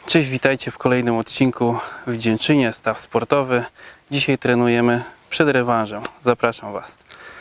Cześć, witajcie w kolejnym odcinku w Dzięczynie, staw sportowy. Dzisiaj trenujemy przed rewanżem. Zapraszam Was.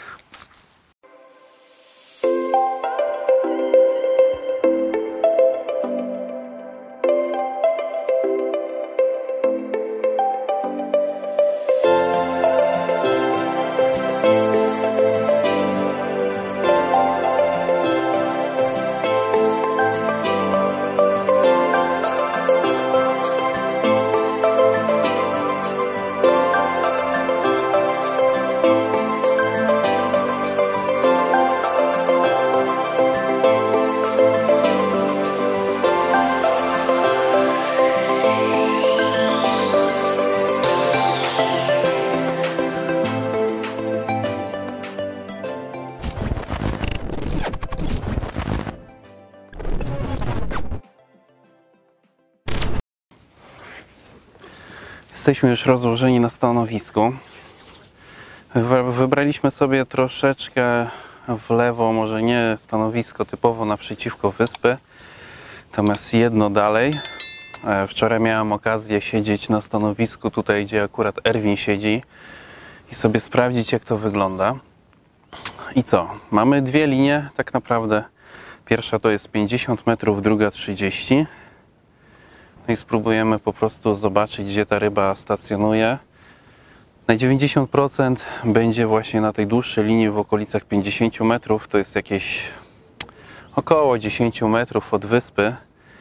Jesteśmy już rozłożeni na stanowisku. Wybraliśmy sobie troszeczkę w lewo, może nie stanowisko typowo naprzeciwko wyspy, natomiast jedno dalej. Wczoraj miałem okazję siedzieć na stanowisku tutaj, gdzie akurat Erwin siedzi i sobie sprawdzić, jak to wygląda. I co? Mamy dwie linie tak naprawdę. Pierwsza to jest 50 metrów, druga 30. No i spróbujemy po prostu zobaczyć, gdzie ta ryba stacjonuje. Na 90% będzie właśnie na tej dłuższej linii w okolicach 50 metrów. To jest jakieś około 10 metrów od wyspy.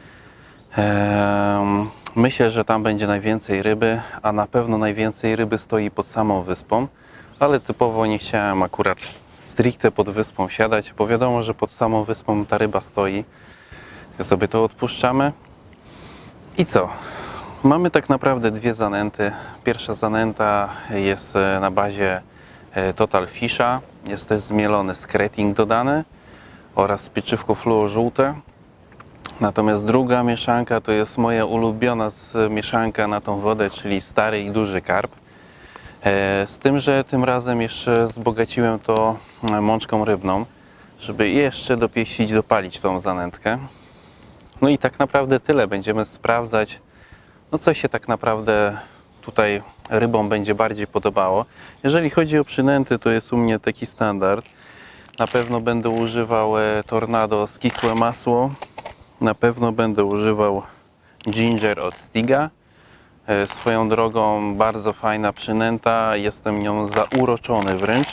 Myślę, że tam będzie najwięcej ryby, a na pewno najwięcej ryby stoi pod samą wyspą. Ale typowo nie chciałem akurat stricte pod wyspą siadać, bo wiadomo, że pod samą wyspą ta ryba stoi. Sobie to odpuszczamy. I co? Mamy tak naprawdę dwie zanęty. Pierwsza zanęta jest na bazie Total Fisha. Jest też zmielony skreting dodany oraz pieczywko fluo żółte. Natomiast druga mieszanka to jest moja ulubiona mieszanka na tą wodę, czyli stary i duży karp. Z tym, że tym razem jeszcze wzbogaciłem to mączką rybną, żeby jeszcze dopieścić, dopalić tą zanętkę. No i tak naprawdę tyle. Będziemy sprawdzać, no co się tak naprawdę tutaj rybom będzie bardziej podobało. Jeżeli chodzi o przynęty, to jest u mnie taki standard. Na pewno będę używał Tornado z kisłe masło. Na pewno będę używał Ginger od Stiga. Swoją drogą bardzo fajna przynęta. Jestem nią zauroczony wręcz.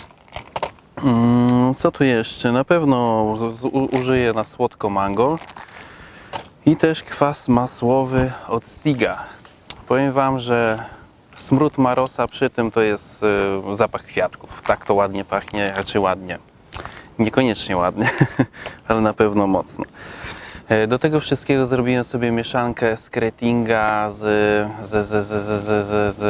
Co tu jeszcze? Na pewno użyję na słodko mango. I też kwas masłowy od Stiga. Powiem Wam, że smród Marosa przy tym to jest zapach kwiatków. Tak to ładnie pachnie, raczej ładnie. Niekoniecznie ładnie, ale na pewno mocno. Do tego wszystkiego zrobiłem sobie mieszankę skretinga z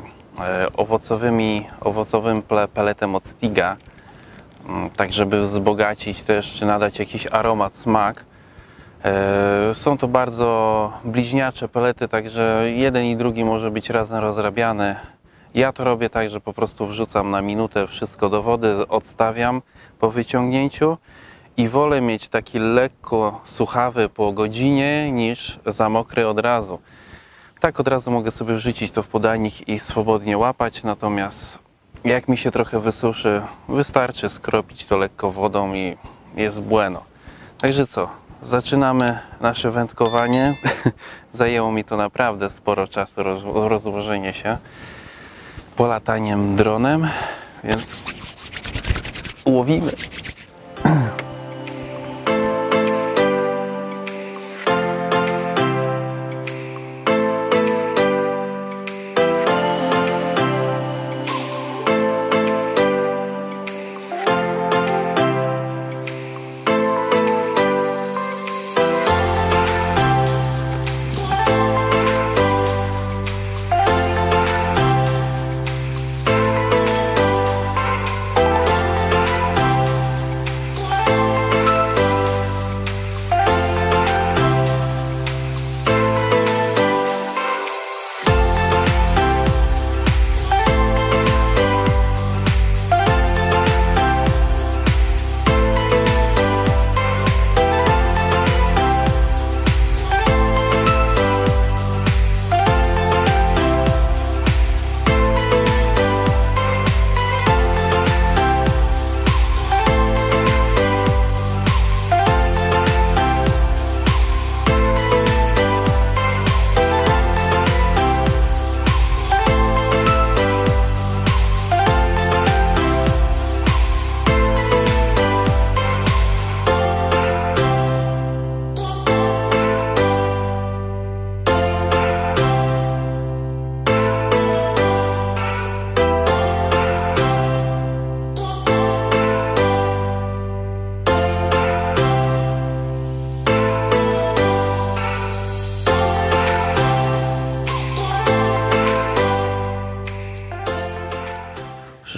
owocowym peletem od Stiga. Tak, żeby wzbogacić też, czy nadać jakiś aromat, smak. Są to bardzo bliźniacze pelety, także jeden i drugi może być razem rozrabiany. Ja to robię tak, że po prostu wrzucam na minutę wszystko do wody, odstawiam po wyciągnięciu i wolę mieć taki lekko suchawy po godzinie niż za mokry od razu. Tak od razu mogę sobie wrzucić to w podajnik i swobodnie łapać, natomiast jak mi się trochę wysuszy, wystarczy skropić to lekko wodą i jest bueno. Także co? Zaczynamy nasze wędkowanie. Zajęło mi to naprawdę sporo czasu, rozłożenie się polataniem dronem, więc łowimy.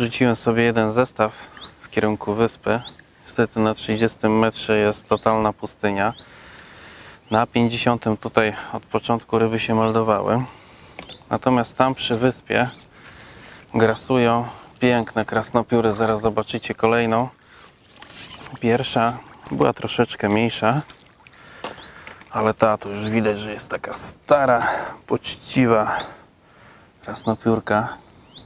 Wrzuciłem sobie jeden zestaw w kierunku wyspy. Niestety na 30 metrze jest totalna pustynia. Na 50 tutaj od początku ryby się meldowały. Natomiast tam przy wyspie grasują piękne krasnopióry. Zaraz zobaczycie kolejną. Pierwsza była troszeczkę mniejsza, ale ta tu już widać, że jest taka stara, poczciwa krasnopiórka.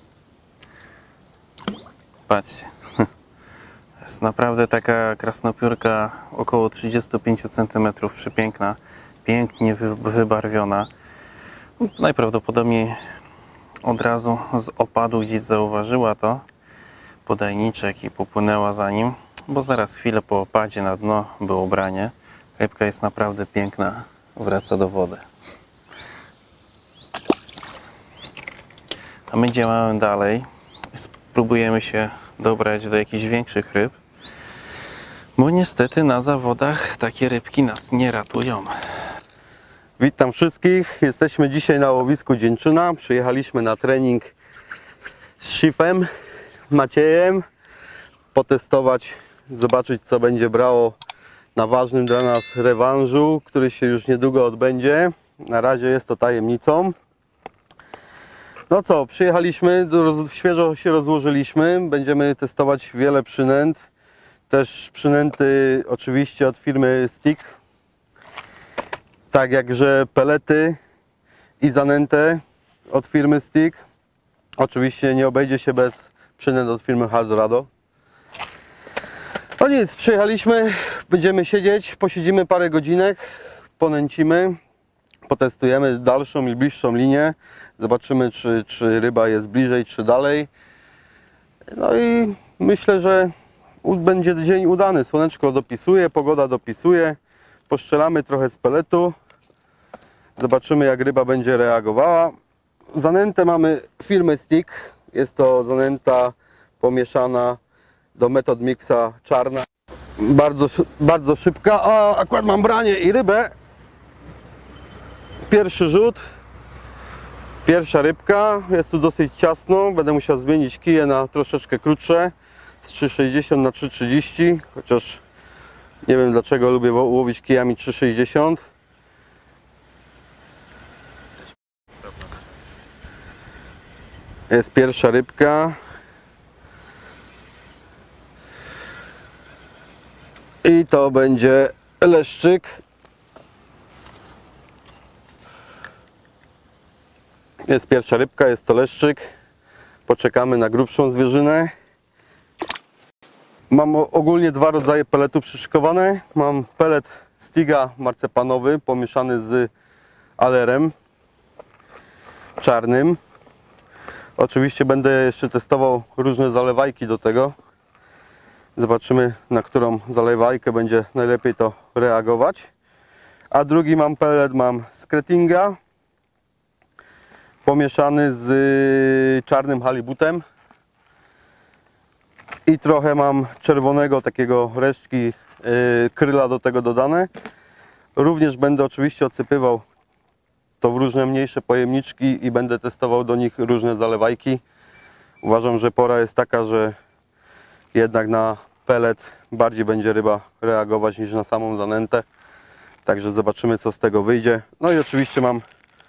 Patrzcie. Jest naprawdę taka krasnopiórka około 35 cm, przepiękna, pięknie wybarwiona. Najprawdopodobniej od razu z opadu gdzieś zauważyła to podajniczek i popłynęła za nim, bo zaraz chwilę po opadzie na dno było branie. Rybka jest naprawdę piękna, wraca do wody. A my działamy dalej. Spróbujemy się dobrać do jakichś większych ryb, bo niestety na zawodach takie rybki nas nie ratują. Witam wszystkich. Jesteśmy dzisiaj na łowisku Dzięczyna. Przyjechaliśmy na trening z Szifem, Maciejem, potestować, zobaczyć co będzie brało na ważnym dla nas rewanżu, który się już niedługo odbędzie. Na razie jest to tajemnicą. No co, przyjechaliśmy, świeżo się rozłożyliśmy, będziemy testować wiele przynęt, też przynęty oczywiście od firmy Stick, tak jakże pelety i zanętę od firmy Stick. Oczywiście nie obejdzie się bez przynęt od firmy Hardorado. No nic, przyjechaliśmy, będziemy siedzieć, posiedzimy parę godzinek, ponęcimy, potestujemy dalszą i bliższą linię. Zobaczymy, czy ryba jest bliżej, czy dalej. No i myślę, że będzie dzień udany. Słoneczko dopisuje, pogoda dopisuje. Poszczelamy trochę z peletu. Zobaczymy, jak ryba będzie reagowała. Zanętę mamy firmy Stick. Jest to zanęta pomieszana do Method Mixa czarna. Bardzo szybka. A akurat mam branie i rybę. Pierwszy rzut. Pierwsza rybka, jest tu dosyć ciasno, będę musiał zmienić kije na troszeczkę krótsze z 3,60 na 3,30, chociaż nie wiem dlaczego lubię łowić kijami 3,60. Jest pierwsza rybka i to będzie leszczyk. Jest pierwsza rybka, jest to leszczyk. Poczekamy na grubszą zwierzynę. Mam ogólnie dwa rodzaje peletu przyszykowane. Mam pelet Stiga marcepanowy pomieszany z alerem czarnym. Oczywiście będę jeszcze testował różne zalewajki do tego. Zobaczymy, na którą zalewajkę będzie najlepiej to reagować. A drugi pelet mam z Kretinga pomieszany z czarnym halibutem i trochę mam czerwonego, takiego resztki kryla do tego dodane. Również będę oczywiście odsypywał to w różne mniejsze pojemniczki i będę testował do nich różne zalewajki. Uważam, że pora jest taka, że jednak na pelet bardziej będzie ryba reagować niż na samą zanętę. Także zobaczymy, co z tego wyjdzie. No i oczywiście mam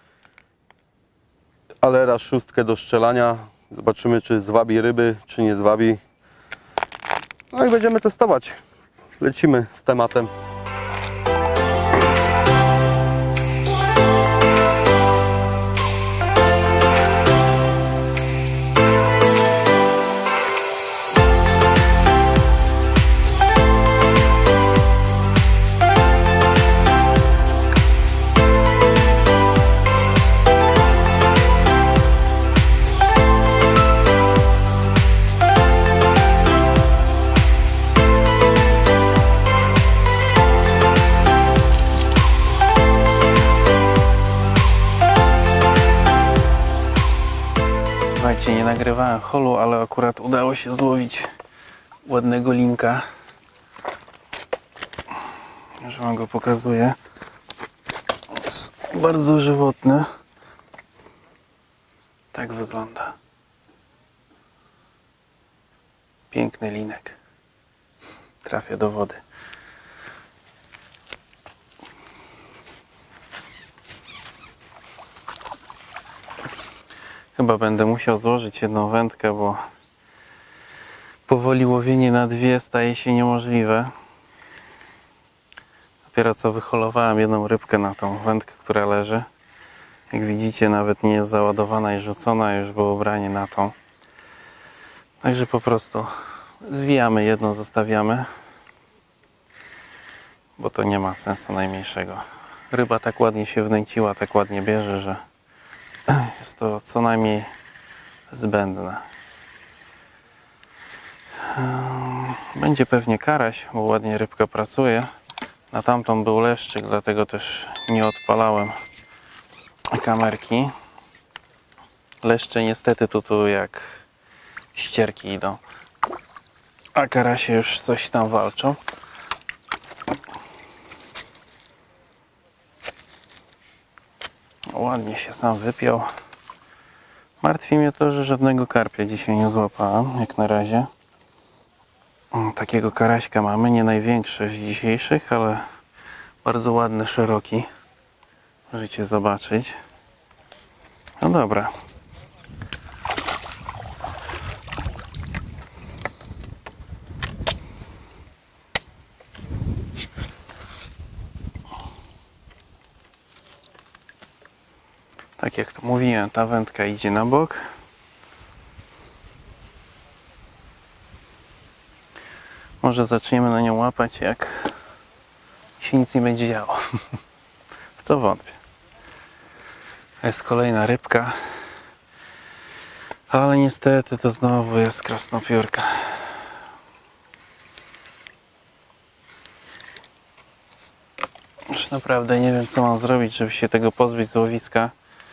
alera szóstkę do strzelania. Zobaczymy, czy zwabi ryby, czy nie zwabi. No i będziemy testować. Lecimy z tematem. Słuchajcie, nie nagrywałem holu, ale akurat udało się złowić ładnego linka. Już wam go pokazuję. Jest bardzo żywotny. Tak wygląda. Piękny linek. Trafia do wody. Chyba będę musiał złożyć jedną wędkę, bo powoli łowienie na dwie staje się niemożliwe. Dopiero co wyholowałem jedną rybkę na tą wędkę, która leży. Jak widzicie, nawet nie jest załadowana i rzucona, już było branie na tą. Także po prostu zwijamy jedną, zostawiamy, bo to nie ma sensu najmniejszego. Ryba tak ładnie się wnęciła, tak ładnie bierze, że jest to co najmniej zbędne. Będzie pewnie karaś, bo ładnie rybka pracuje. Na tamtą był leszczyk, dlatego też nie odpalałem kamerki. Leszcze niestety tu jak ścierki idą, a karasie już coś tam walczą. Ładnie się sam wypiął. Martwi mnie to, że żadnego karpia dzisiaj nie złapałem, jak na razie. Takiego karaśka mamy, nie największy z dzisiejszych, ale bardzo ładny, szeroki. Możecie zobaczyć. No dobra. Tak jak to mówiłem, ta wędka idzie na bok. Może zaczniemy na nią łapać, jak się nic nie będzie działo. W co wątpię. Jest kolejna rybka. Ale niestety to znowu jest krasnopiórka. Już naprawdę nie wiem, co mam zrobić, żeby się tego pozbyć z łowiska.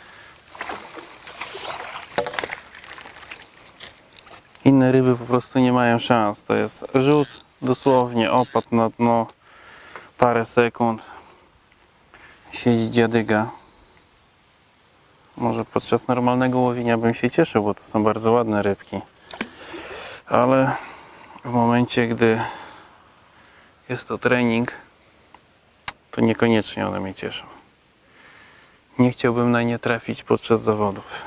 Inne ryby po prostu nie mają szans. To jest rzut, dosłownie opad na dno, parę sekund. Siedzi dziadyga. Może podczas normalnego łowienia bym się cieszył, bo to są bardzo ładne rybki. Ale w momencie, gdy jest to trening, to niekoniecznie one mnie cieszą. Nie chciałbym na nie trafić podczas zawodów.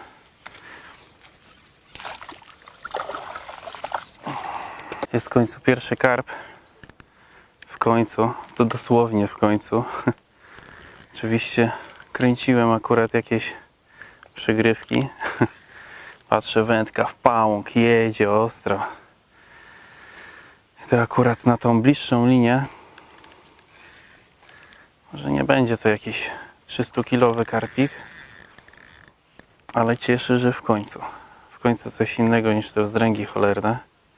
Jest w końcu pierwszy karp. W końcu, to dosłownie w końcu. Oczywiście kręciłem akurat jakieś przygrywki. Patrzę, wędka w pałąk, jedzie ostro. I to akurat na tą bliższą linię. Może nie będzie to jakiś 300-kilowy karpik, ale cieszy, że w końcu coś innego niż te wzdręgi cholerne.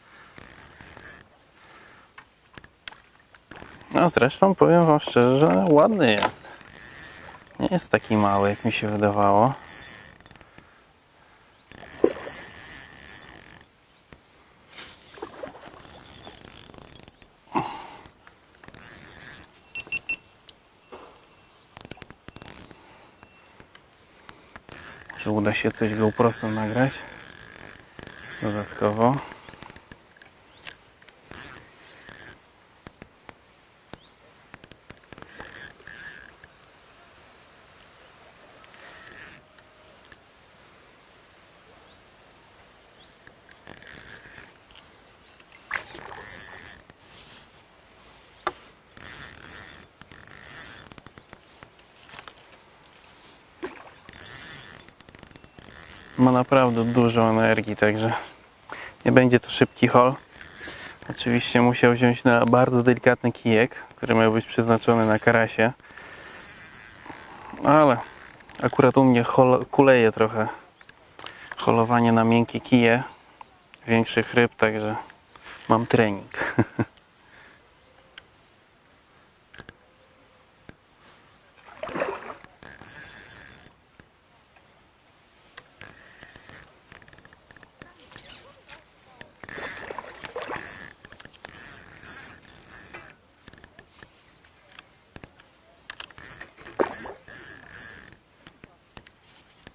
No zresztą powiem wam szczerze, że ładny jest. Nie jest taki mały, jak mi się wydawało. Czy uda się coś GoProsem nagrać dodatkowo. Ma naprawdę dużo energii, także nie będzie to szybki haul. Oczywiście musiał wziąć na bardzo delikatny kijek, który miał być przeznaczony na karasie. Ale akurat u mnie kuleje trochę holowanie na miękkie kije większych ryb, także mam trening.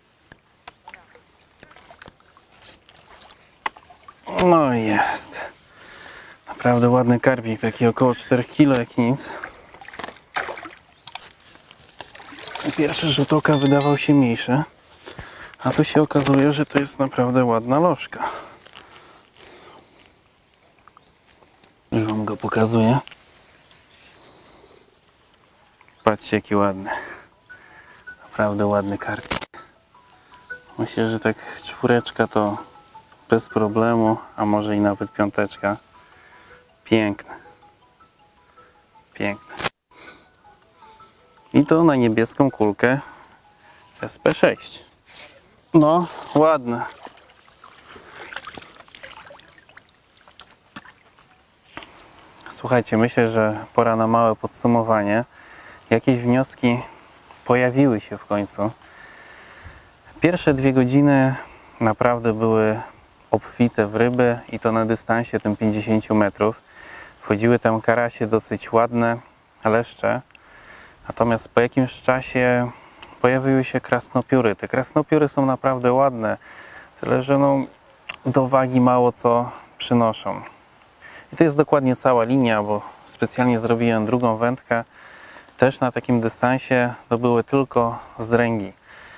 No i jest. Naprawdę ładny karpik, taki około 4 kg jak nic. Pierwszy rzut oka wydawał się mniejszy, a tu się okazuje, że to jest naprawdę ładna lożka. Już wam go pokazuję. Patrzcie, jaki ładny. Naprawdę ładny karpik. Myślę, że tak 4 to bez problemu, a może i nawet 5. Piękne. Piękne. I to na niebieską kulkę SP6. No, ładne. Słuchajcie, myślę, że pora na małe podsumowanie. Jakieś wnioski pojawiły się w końcu. Pierwsze 2 godziny naprawdę były obfite w ryby i to na dystansie tym 50 metrów. Wchodziły tam karasie dosyć ładne, leszcze. Natomiast po jakimś czasie pojawiły się krasnopióry. Te krasnopióry są naprawdę ładne, tyle że no, do wagi mało co przynoszą. I to jest dokładnie cała linia, bo specjalnie zrobiłem drugą wędkę. Też na takim dystansie to były tylko zdręgi.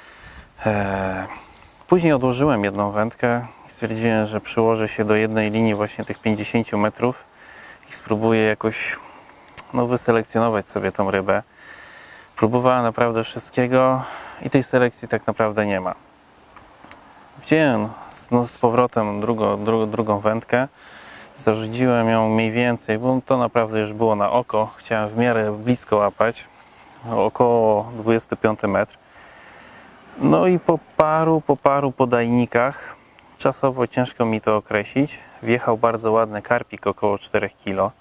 Później odłożyłem jedną wędkę i stwierdziłem, że przyłożę się do jednej linii właśnie tych 50 metrów i spróbuję jakoś wyselekcjonować sobie tą rybę. Próbowałem naprawdę wszystkiego i tej selekcji tak naprawdę nie ma. Wziąłem z powrotem drugą wędkę. Zarzuciłem ją mniej więcej, bo to naprawdę już było na oko. Chciałem w miarę blisko łapać, około 25 metr. No i po paru podajnikach, czasowo ciężko mi to określić, wjechał bardzo ładny karpik, około 4 kg.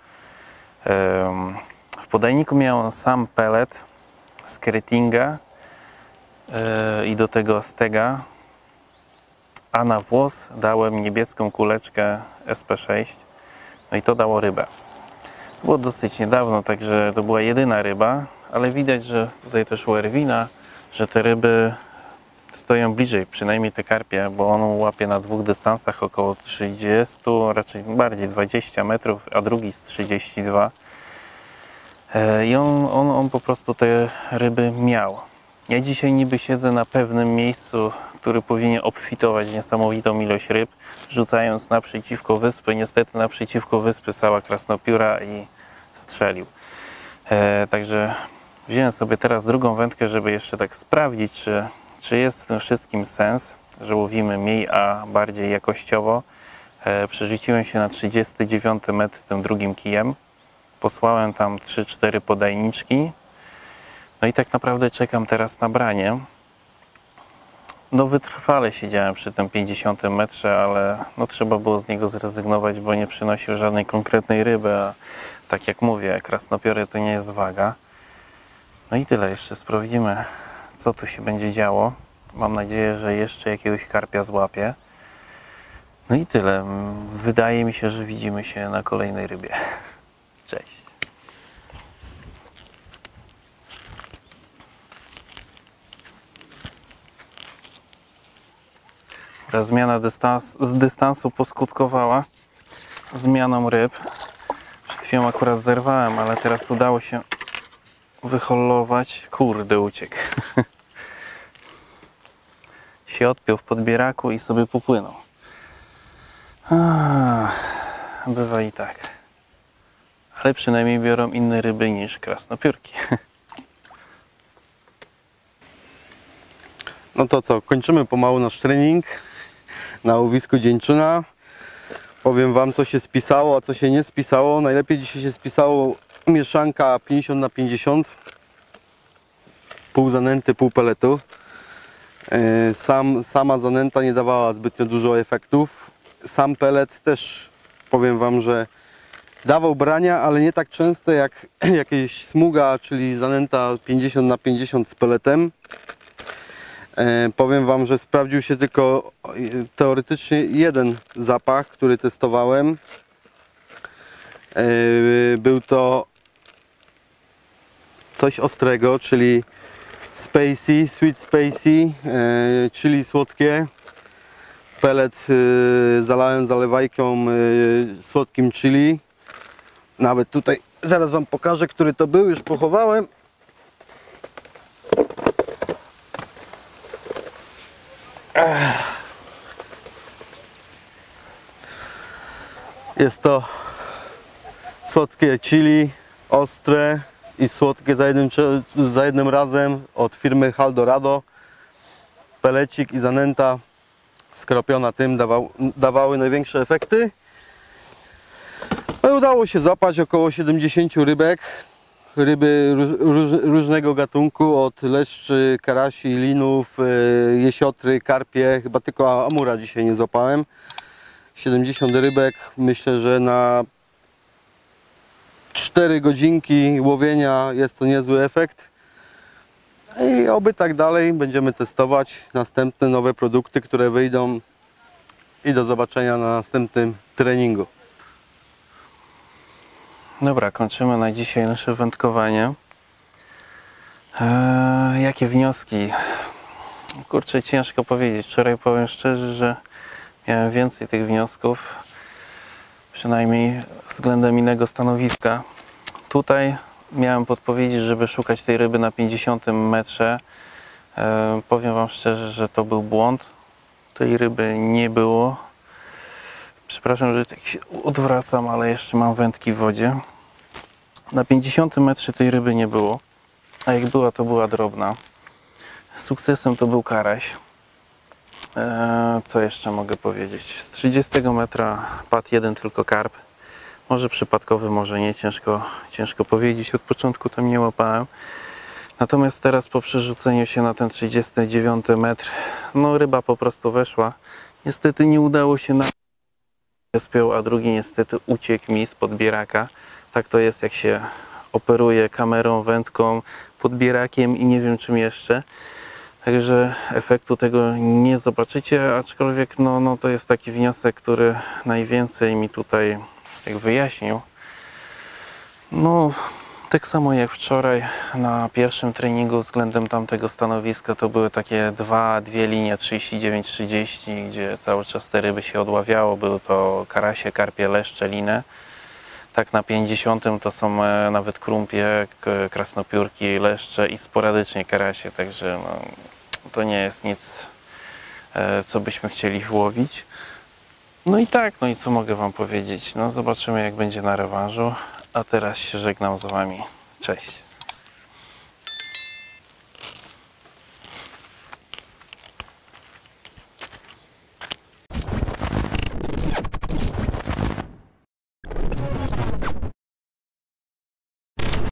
W podajniku miałem sam pellet z Kretinga i do tego stega, a na włos dałem niebieską kuleczkę SP6, no i to dało rybę. To było dosyć niedawno, także to była jedyna ryba, ale widać, że tutaj też u Erwina, że te ryby stoją bliżej, przynajmniej te karpie, bo on łapie na 2 dystansach około 30, raczej bardziej 20 metrów, a drugi z 32. I on po prostu te ryby miał. Ja dzisiaj niby siedzę na pewnym miejscu, który powinien obfitować niesamowitą ilość ryb, rzucając naprzeciwko wyspy. Niestety naprzeciwko wyspy cała krasnopióra i strzelił. Także wziąłem sobie teraz drugą wędkę, żeby jeszcze tak sprawdzić, czy jest w tym wszystkim sens, że łowimy mniej, a bardziej jakościowo. Przerzuciłem się na 39 metr tym drugim kijem. Posłałem tam 3-4 podajniczki. No i tak naprawdę czekam teraz na branie. No wytrwale siedziałem przy tym 50 metrze, ale no trzeba było z niego zrezygnować, bo nie przynosił żadnej konkretnej ryby, a tak jak mówię, krasnopiory to nie jest waga. No i tyle, jeszcze sprawdzimy, co tu się będzie działo. Mam nadzieję, że jeszcze jakiegoś karpia złapię. No i tyle. Wydaje mi się, że widzimy się na kolejnej rybie. Cześć. Zmiana dystansu poskutkowała zmianą ryb. Przed chwilą akurat zerwałem, ale teraz udało się wyholować. Kurde, uciekł. Się odpiął w podbieraku i sobie popłynął. Bywa i tak. Ale przynajmniej biorą inne ryby niż krasnopiórki. No to co, kończymy pomału nasz trening na łowisku Dzięczyna. Powiem wam, co się spisało, a co się nie spisało. Najlepiej dzisiaj się spisało mieszanka 50/50. Pół zanęty, pół peletu. Sama zanęta nie dawała zbytnio dużo efektów. Sam pelet też, powiem wam, że dawał brania, ale nie tak często jak jakieś smuga, czyli zanęta 50/50 z peletem. Powiem wam, że sprawdził się tylko teoretycznie jeden zapach, który testowałem. Był to coś ostrego, czyli spicy, sweet spicy, czyli słodkie. Pellet zalałem zalewajką słodkim chili. Nawet tutaj zaraz Wam pokażę, który to był, już pochowałem. Jest to słodkie chili, ostre i słodkie za jednym razem od firmy Haldorado. Pelecik i zanęta skropiona tym dawały największe efekty. No i udało się złapać około 70 rybek. Ryby różnego gatunku, od leszczy, karasi, linów, jesiotry, karpie. Chyba tylko amura dzisiaj nie złapałem. 70 rybek, myślę, że na 4 godzinki łowienia jest to niezły efekt. I oby tak dalej, będziemy testować następne nowe produkty, które wyjdą, i do zobaczenia na następnym treningu. Dobra, kończymy na dzisiaj nasze wędkowanie. Jakie wnioski? Kurczę, ciężko powiedzieć. Wczoraj, powiem szczerze, że miałem więcej tych wniosków, przynajmniej względem innego stanowiska. Tutaj miałem podpowiedzieć, żeby szukać tej ryby na 50 metrze. Powiem Wam szczerze, że to był błąd. Tej ryby nie było. Przepraszam, że tak się odwracam, ale jeszcze mam wędki w wodzie. Na 50 metrze tej ryby nie było, a jak była, to była drobna. Sukcesem to był karaś. Co jeszcze mogę powiedzieć? Z 30 metra padł jeden tylko karp. Może przypadkowy, może nie, ciężko powiedzieć. Od początku tam nie łapałem. Natomiast teraz po przerzuceniu się na ten 39 metr, no ryba po prostu weszła. Niestety nie udało się na spiął, a drugi niestety uciekł mi z podbieraka. Tak to jest, jak się operuje kamerą, wędką, podbierakiem i nie wiem czym jeszcze. Także efektu tego nie zobaczycie, aczkolwiek no to jest taki wniosek, który najwięcej mi tutaj wyjaśnił. No, tak samo jak wczoraj na pierwszym treningu względem tamtego stanowiska, to były takie dwie linie 39-30, gdzie cały czas te ryby się odławiało. Były to karasie, karpie, leszcze, liny. Tak na 50 to są nawet krumpie, krasnopiórki, leszcze i sporadycznie karasie, także no, to nie jest nic, co byśmy chcieli łowić. No i tak, no i co mogę Wam powiedzieć? No zobaczymy, jak będzie na rewanżu, a teraz się żegnam z Wami. Cześć!